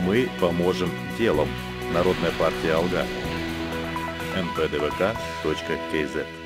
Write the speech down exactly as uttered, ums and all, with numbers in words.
Мы поможем делом. Народная партия Алга. эн пэ дэ вэ ка точка кей зет